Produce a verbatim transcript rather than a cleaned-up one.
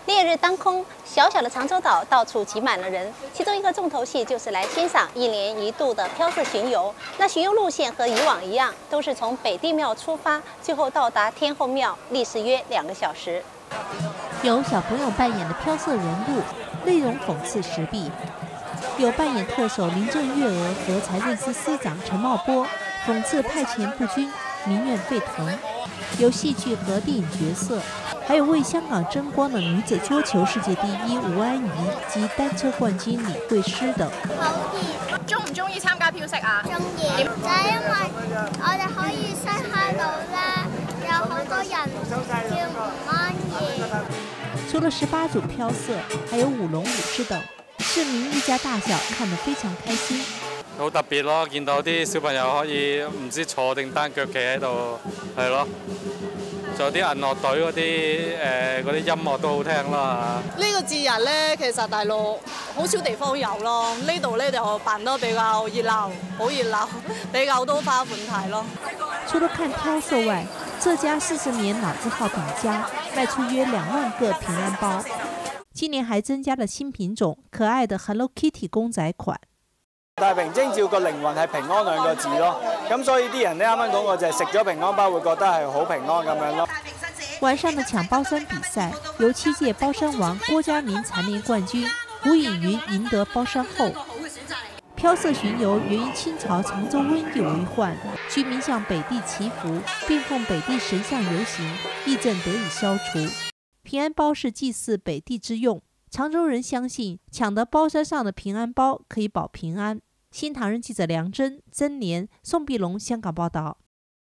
烈日当空，小小的长洲岛到处挤满了人。其中一个重头戏就是来欣赏一年一度的飘色巡游。那巡游路线和以往一样，都是从北帝庙出发，最后到达天后庙，历时约两个小时。 有小朋友扮演的飘色人物，内容讽刺时弊；有扮演特首林郑月娥和财政司司长陈茂波，讽刺派遣不均，民怨沸腾；有戏剧和电影角色。 还有为香港争光的女子桌球世界第一吳安儀及單車冠軍李慧詩等。 好熱！中唔中意參加飄色啊？中意，就係因為我哋可以西哈路咧，有好多人叫吳安儀。 除了十八種飄色，還有舞龍舞獅等，市民一家大小看得非常開心。 好特別咯，見到啲小朋友可以唔知坐定單腳企喺度，係咯。 仲有啲銀樂隊嗰啲誒嗰啲音樂都好聽啦。 呢個節日咧，其實大陸好少地方有咯，呢度咧就辦得比較熱鬧，好熱鬧，比較多花款睇咯。 除了看飄色外，這家四十年老字號餅家賣出約兩萬個平安包，今年還增加了新品種，可愛的 Hello Kitty 公仔款。 大平徵召個靈魂係平安兩個字咯，咁所以啲人咧啱啱講過就係食咗平安包會覺得係好平安咁樣咯。 晚上的搶包山比賽，由七屆包山王郭家明蟬聯冠軍，胡穎雲贏得包山後。飄色巡遊源於清朝長洲瘟疫為患，居民向北帝祈福，並奉北帝神像遊行，疫症得以消除。平安包是祭祀北帝之用，長洲人相信搶得包山上的平安包可以保平安。新唐人記者梁真、曾連、宋碧龍香港報道。